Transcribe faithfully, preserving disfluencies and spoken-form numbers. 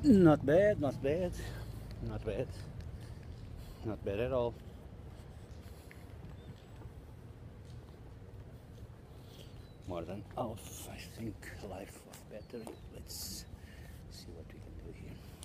Not bad, not bad, not bad, not bad at all. More than half, I think, life of battery. Let's see what we can do here.